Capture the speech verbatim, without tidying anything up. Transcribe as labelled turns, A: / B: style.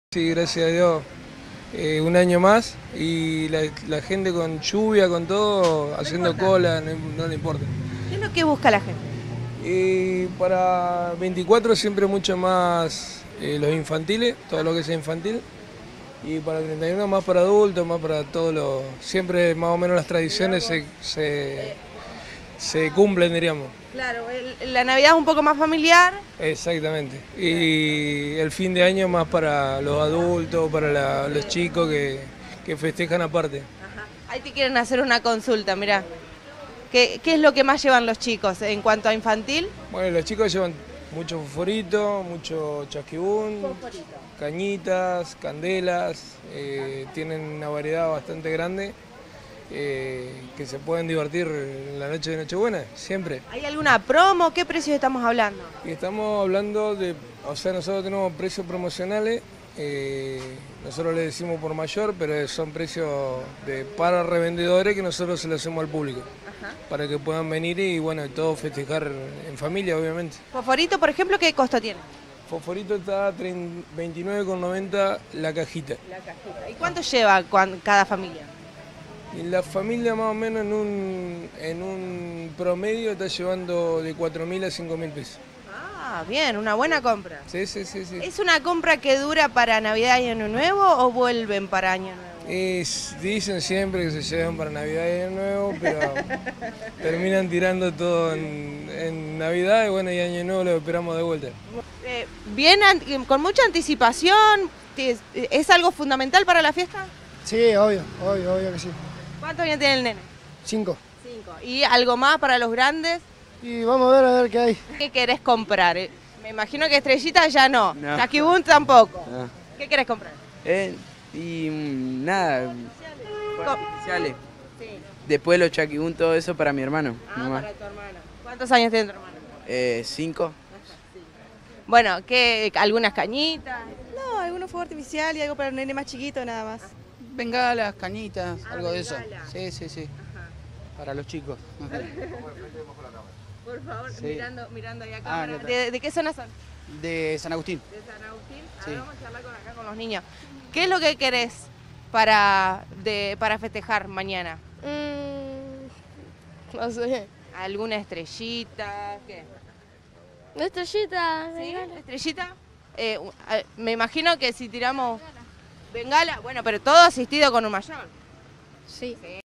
A: Sí, gracias a Dios, eh, un año más y la, la gente con lluvia, con todo, haciendo cola, no, no le importa.
B: ¿Qué es lo que busca la gente?
A: Y para veinticuatro siempre mucho más eh, los infantiles, todo lo que sea infantil. Y para treinta y uno más para adultos, más para todos los... Siempre más o menos las tradiciones se, se, se cumplen, diríamos.
B: Claro, el- la Navidad es un poco más familiar.
A: Exactamente. Y el fin de año más para los adultos, para la- los chicos que, que festejan aparte.
B: Ahí te quieren hacer una consulta, mirá. ¿Qué, qué es lo que más llevan los chicos en cuanto a infantil?
A: Bueno, los chicos llevan mucho fosforito, mucho chasquibún, cañitas, candelas, eh, tienen una variedad bastante grande eh, que se pueden divertir en la noche de Nochebuena, siempre.
B: ¿Hay alguna promo? ¿Qué precios estamos hablando?
A: Y estamos hablando de, o sea, nosotros tenemos precios promocionales, eh, nosotros le decimos por mayor, pero son precios de, para revendedores que nosotros se los hacemos al público, para que puedan venir y bueno, todos festejar en familia, obviamente.
B: Fosforito, por ejemplo, ¿qué costo tiene?
A: Fosforito está a veintinueve con noventa la cajita.
B: La cajita. ¿Y cuánto lleva cuan- cada familia?
A: Y la familia más o menos en un, en un promedio está llevando de cuatro mil a cinco mil pesos.
B: Ah, bien, una buena compra.
A: Sí, sí, sí, sí.
B: ¿Es una compra que dura para Navidad y Año Nuevo o vuelven para Año Nuevo?
A: Es- dicen siempre que se llevan para Navidad y Año Nuevo, pero terminan tirando todo en, en Navidad y bueno, y Año Nuevo lo esperamos de vuelta.
B: Eh, bien, an- con mucha anticipación, ¿es, es algo fundamental para la fiesta?
C: Sí, obvio, obvio, obvio que sí.
B: ¿Cuántos años tiene el nene?
C: Cinco.
B: Cinco. ¿Y algo más para los grandes?
C: Y vamos a ver a ver qué hay.
B: ¿Qué querés comprar? Eh, Me imagino que estrellitas ya no,
D: No.
B: Chasquibún tampoco.
D: Ah.
B: ¿Qué querés comprar?
D: Eh, y mm, nada,
B: Co-
D: especiales.
B: Sí.
D: Después los chaquibún, todo eso para mi hermano.
B: Ah,
D: nomás.
B: para tu hermano. ¿Cuántos años tiene tu hermano?
D: Eh, cinco.
B: Bueno, ¿qué, algunas cañitas?
E: No, alguno fuego artificial y algo para el nene más chiquito, nada más.
F: Bengalas, cañitas,
B: Ah,
F: algo de eso.
B: bengala.
F: Sí, sí, sí. Para los chicos.
B: Por favor,
F: Sí.
B: mirando, mirando ahí a
F: Ah,
B: cámara.
F: ¿qué tal?
B: ¿De, de qué zona son?
F: De San Agustín.
B: De San Agustín.
F: Sí.
B: Ahora vamos a charlar con acá con los niños. ¿Qué es lo que querés para, de, para festejar mañana?
G: Mm, no sé.
B: ¿Alguna estrellita? ¿Qué?
G: Una estrellita.
B: ¿Sí?
G: bengala.
B: ¿Estrellita? Eh, u- a- me imagino que si tiramos bengala, bueno, pero todo asistido con un mayor.
G: Sí.